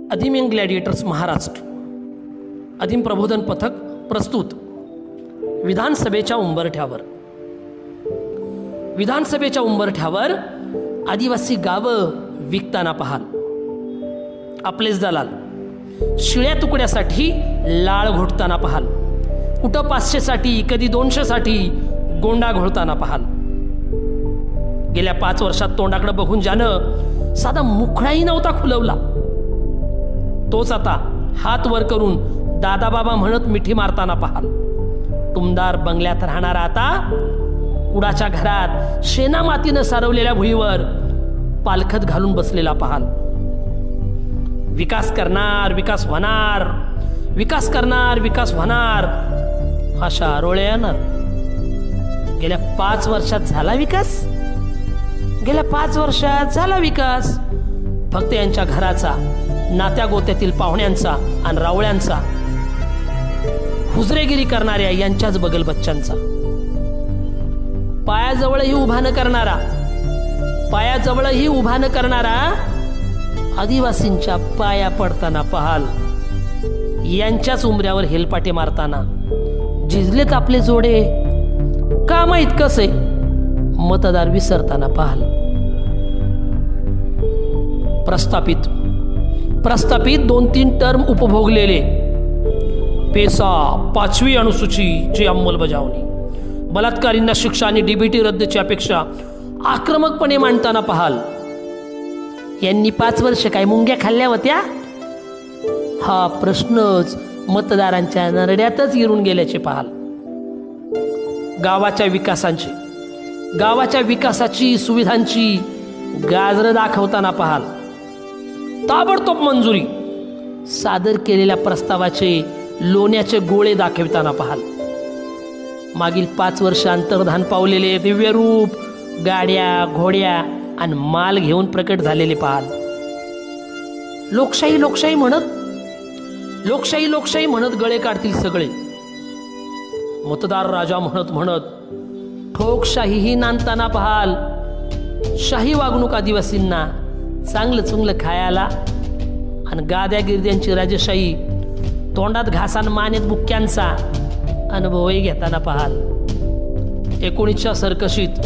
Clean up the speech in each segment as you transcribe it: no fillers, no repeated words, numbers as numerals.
अधिम young ग्लॅडिएटर्स Maharashtra अधिम प्रबोधन पथक प्रस्तुत विधानसभेच्या उंबरठ्यावर आदिवासी गावं विकताना पाहाल. आपलेच दलाल शिळ्या तुकड्यासाठी लाळ घोटताना पाहाल. कुठं 500 साठी कधी 200 साठी गोंडा घोळताना पाहाल. गेल्या 5 वर्षात तोंडाकडे बघून ज्यानं साधा मुखडाही नव्हता खुलवला, तोच आता हात वर करून दादा बाबा म्हणत मिठी मारताना पाहाल. टुमदार बंगल्यात राहणारा आता कुडाच्या घरात शेना मातीनं सारवलेल्या भुईवर पालखत घालून बसलेला पाहाल. विकास करणार, विकास होणार, विकास करणार, विकास होणार अशा आरोळे येणार. गेल्या 5 वर्षात झाला विकास, गेल्या 5 वर्षात झाला विकास. फक्त यांच्या घराचा, नात्या गोत्यातील पाहुण्यांचा आणि रावळ्यांचा, हुजरेगिरी करणाऱ्या यांच्याच बगल बच्चांचा. पायाजवळही उभा न करणारा आदिवासींच्या पाया पडताना पाहाल. यांच्याच उमऱ्यावर हेलपाटे मारताना झिजलेत आपले जोडे. का माहित कसे मतदार विसरताना पाहाल. प्रस्थापित 2-3 टर्म उपभोगलेले, पेसा 5वी अनुसूचीची अंमलबजावणी, बलात्कारींना शिक्षा आणि डीबीटी रद्दची अपेक्षा आक्रमकपणे मांडताना पाहाल. यांनी 5 वर्ष काय मुंग्या खाल्ल्या होत्या? हा प्रश्नच मतदारांच्या नरड्यातच गिरून गेल्याचे पाहाल. गावाच्या विकासाची सुविधांची गाजरं दाखवताना पाहाल. ताबडतोब मंजुरी सादर केलेल्या प्रस्तावाचे लोण्याचे गोळे दाखविताना पाहाल. मागील 5 वर्ष अंतर्धान पावलेले दिव्य रूप गाड्या, घोड्या आणि माल घेऊन प्रकट झालेले पाहाल. लोकशाही म्हणत गळे काढतील सगळे. मतदार राजा म्हणत ठोकशाहीही नांदताना पाहाल. शाही वागणूक आदिवासींना चांगलं खायला आणि गाद्या गिरद्यांची राजशाही तोंडात घासान मानेत बुक्क्यांचा अनुभवही घेताना पाहाल. 19च्या सरकशीत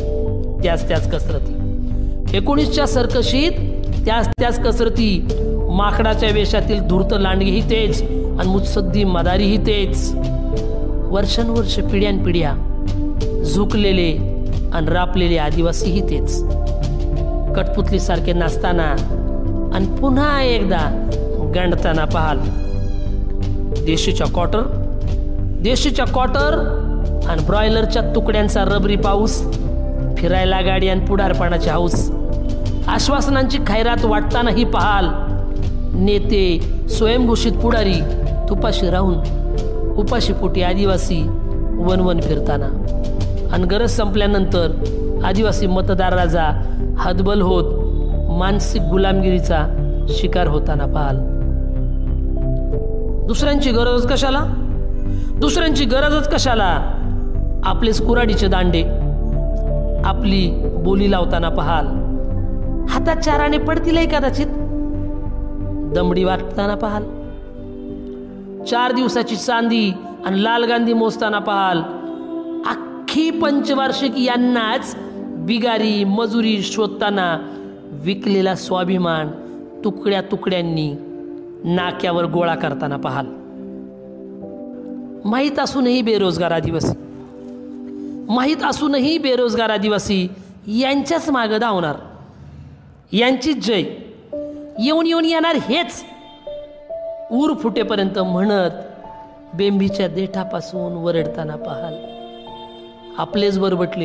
त्याच कसरती माकडाच्या वेशातील धूर्त लांडगेही तेच आणि मुत्सद्दी मदारीही तेच. वर्षानुवर्ष पिढ्यानपिढ्या झुकलेले आणि रापलेले आदिवासीही तेच. कठपुतली सारखे नाचताना आणि पुन्हा एकदा गंडताना पाहाल. देशीच्या क्वार्टर आणि ब्रॉयलरच्या तुकड्यांचा रबरी पाऊस, फिरायला गाडी आणि पुढारपणाची हाऊस, आश्वासनांची खैरात वाटतानाही पाहाल. नेते स्वयंघोषित पुढारी तुपाशी राहून उपाशी पोटी आदिवासी वन फिरताना आणि गरज संपल्यानंतर आदिवासी मतदार राजा हतबल होत मानसिक गुलामगिरीचा शिकार होताना पाहाल. दुसऱ्यांची गरजच कशाला आपलेच कुऱ्हाडीचे दांडे आपली बोली लावताना पाहाल. हातात 4 आणे पडतील कदाचित दमडी वाटताना पाहाल. 4 दिवसाची चांदी आणि लाल गांधी मोजताना पाहाल. अख्खी पंचवार्षिक यांनाच बिगारी मजुरी शोधताना विकलेला स्वाभिमान तुकड्या तुकड्यांनी नाक्यावर गोळा करताना पाहाल. माहीत असूनही बेरोजगार आदिवासी यांच्याच मागं धावणार. यांचीच जय येऊन येणार हेच ऊर फुटेपर्यंत म्हणत बेंबीच्या देठापासून वरडताना पाहाल. आपलेच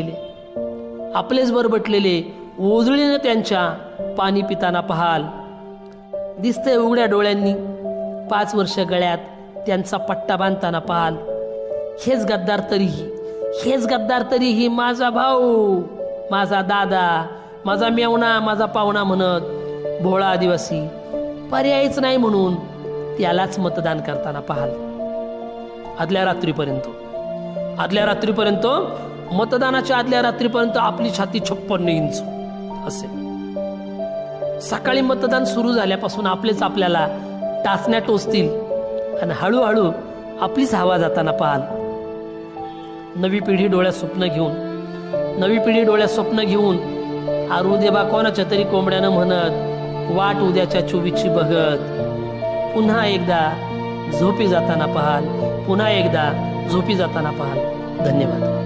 बरबटलेले ओजळीनं त्यांच्या पाणी पिताना पाहाल. दिसतंय उघड्या डोळ्यांनी 5 वर्ष गळ्यात त्यांचा पट्टा बांधताना पाहाल. हेच गद्दार तरीही माझा भाऊ, माझा दादा, माझा मेवणा, माझा पाहुणा म्हणत भोळा आदिवासी पर्यायच नाही म्हणून त्यालाच मतदान करताना पाहाल. आदल्या रात्रीपर्यंत मतदानाच्या आदल्या रात्रीपर्यंत आपली छाती 56 इंच असेल. सकाळी मतदान सुरू झाल्यापासून आपलेच आपल्याला टाचण्या टोचतील आणि हळूहळू आपलीच हवा जाताना पाहाल. नवी पिढी डोळ्यात स्वप्न घेऊन आरू दे बा कोणाच्या तरी कोंबड्यानं म्हणत वाट उद्याच्या चोवीसची बघत पुन्हा एकदा झोपी जाताना पाहाल. धन्यवाद.